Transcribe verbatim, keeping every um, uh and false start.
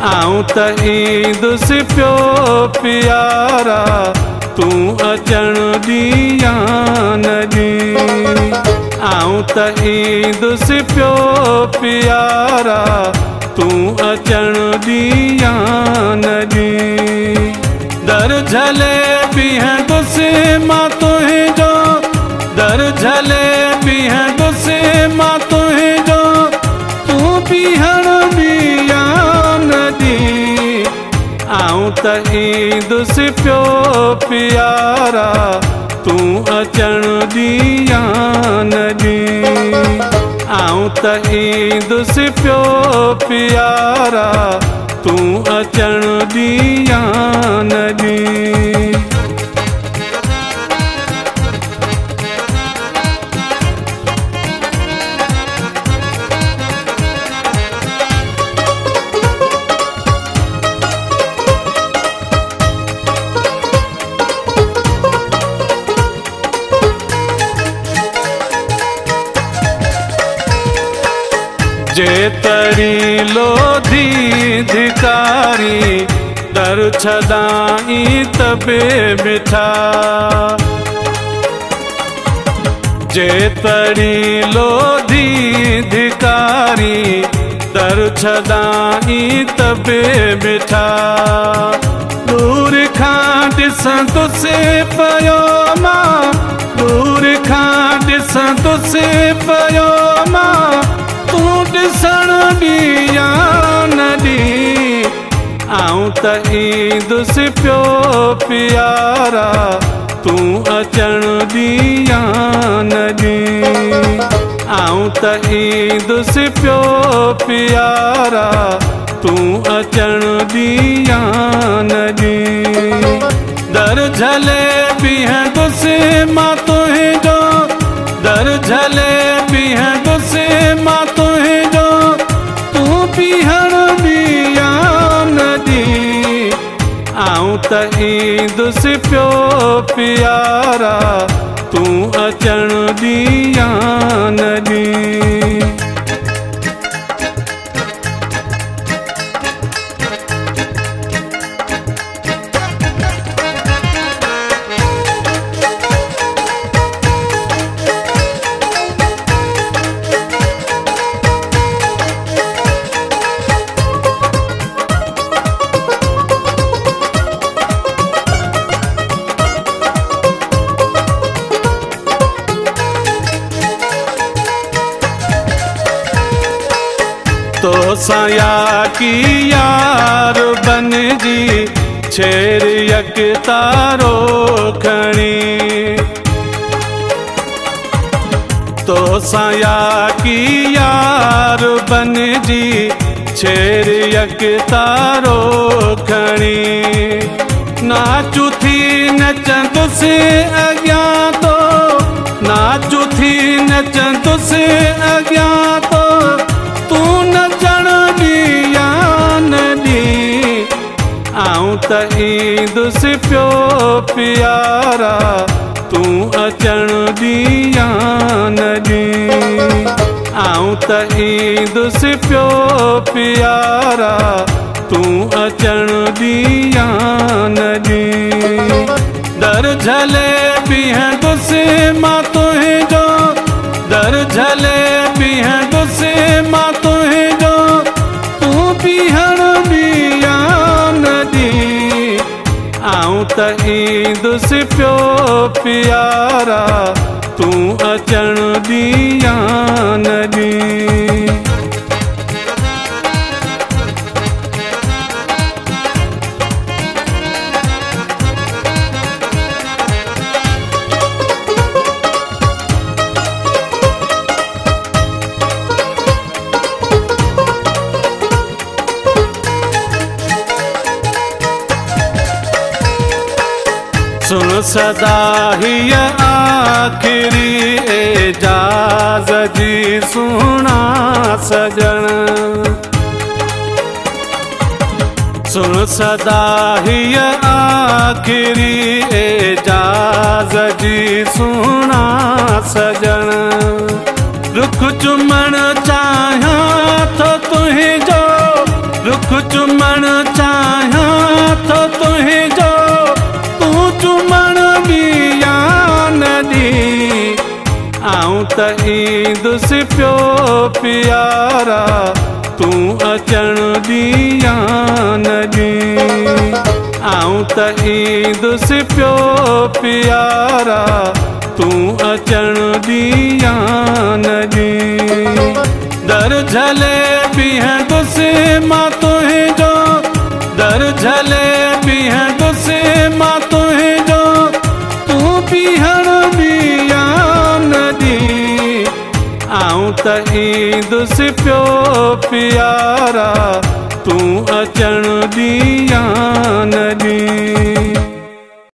आऊं त ईंदुसि पियो प्यारा, तू अचण दिया न दी। आऊं त ईंदुसि पियो प्यारा, तू अचण दिया न दी। दर झले बीहंदुसि मां तुंहिंजो, दर झले बीहंदुसि मां तुंहिंजो, तू बीहण दिया न दी। आऊं त ईंदुसि पियो प्यारा, तू अचण दिया न दी। आऊं त ईंदुसि पियो प्यारा, तू अचण दिया न दी। जे तरी लोधी धिकारी, दर छदाई तबे मिठा। जे तरी लोधी धिकारी, दर छदाई तबे मिठा। दूर खां ॾिसंदुसि पियो मां, दूर खां ॾिसंदुसि पियो मां, तू ॾिसण दिया न दी। आऊं त ईंदुसि पियो प्यारा, तू अचण दिया न दी। आऊं त ईंदुसि पियो प्यारा, तू अचण दिया न दी। दर झले बीहंदुसि मां तुंहिंजो, दर झले बीहंदुसि मां तुंहिंजो, तू बीहण दिया न दी। आऊं त ईंदुसि पियो प्यारा, तू अचण दिया न दी। तो साया की यार बन जी, छेर यक तारो खणी। तो साया की यार बन जी, छेर यक तारो खणी। नाचू थी नचंदुसि अॻियां तो, नाचू थी नचंदुसि अॻियां तो, तू नचण दिया न दी। आऊं त ईंदुसि पियो प्यारा, तू अचण दिया न दी। आऊं त ईंदुसि पियो प्यारा, तू अचण दिया न दी। दर झले बीहंदुसि मां तुंहिंजो, दर झले बीहंदुसि मां तुंहिंजो, तू बीहण दिया न दी। आऊं त ईंदुसि पियो प्यारा, तू अचण दिया न दी। सुन सदा ही आखिरी एजाज जी सुना सजन। सुन सदा ही आखिरी एजाज जी सुना सजन। रुख चुमण चाहियां थो तुंहिंजो, रुख चुमण त ईंदुसि पियो प्यारा तू अचण दिया न दी। आऊं त ईंदुसि पियो प्यारा तू अचण दिया न दी। दर झले बीहंदुसि मां तुंहिंजो, दर झले बीहंदुसि मां तुंहिंजो तू बीहण दिया न दी। आऊं त ईंदुसि पियो प्यारा तू अचण